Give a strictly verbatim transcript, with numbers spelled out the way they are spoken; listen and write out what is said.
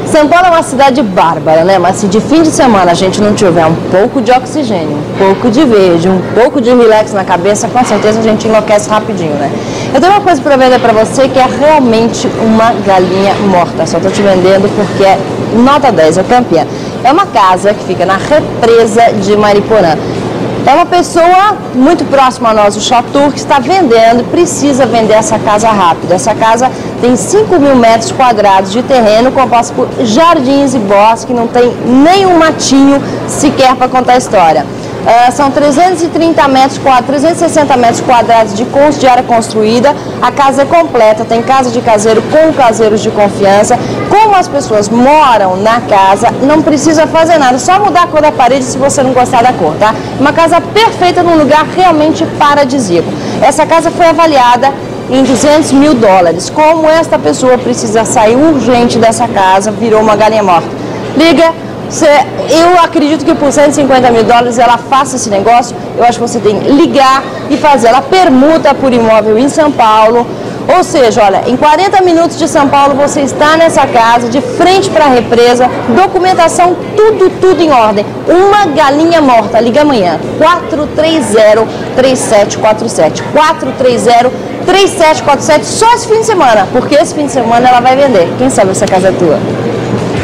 São Paulo é uma cidade bárbara, né? Mas se de fim de semana a gente não tiver um pouco de oxigênio, um pouco de verde, um pouco de relax na cabeça, com certeza a gente enlouquece rapidinho, né? Eu tenho uma coisa para vender para você que é realmente uma galinha morta. Só estou te vendendo porque é nota dez, é campeã. É uma casa que fica na represa de Mariporã. É uma pessoa muito próxima a nós, o Chatur, que está vendendo, precisa vender essa casa rápido. Essa casa tem cinco mil metros quadrados de terreno, composto por jardins e bosque, não tem nenhum matinho sequer para contar a história. Uh, são trezentos e trinta metros quadrados, trezentos e sessenta metros quadrados de, de área construída. A casa é completa, tem casa de caseiro com caseiros de confiança. Como as pessoas moram na casa, não precisa fazer nada, só mudar a cor da parede se você não gostar da cor, tá? Uma casa perfeita num lugar realmente paradisíaco. Essa casa foi avaliada em duzentos mil dólares. Como esta pessoa precisa sair urgente dessa casa, virou uma galinha morta. Liga. Eu acredito que por cento e cinquenta mil dólares ela faça esse negócio. Eu acho que você tem que ligar e fazer ela permuta por imóvel em São Paulo. Ou seja, olha, em quarenta minutos de São Paulo você está nessa casa, de frente para a represa, documentação, tudo, tudo em ordem. Uma galinha morta. Liga amanhã, quatro três zero, três sete quatro sete, quatro três zero, três sete quatro sete, só esse fim de semana, porque esse fim de semana ela vai vender. Quem sabe essa casa é tua?